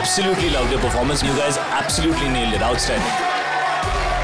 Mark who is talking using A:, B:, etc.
A: absolutely loved your performance. You guys absolutely nailed it. Outstanding.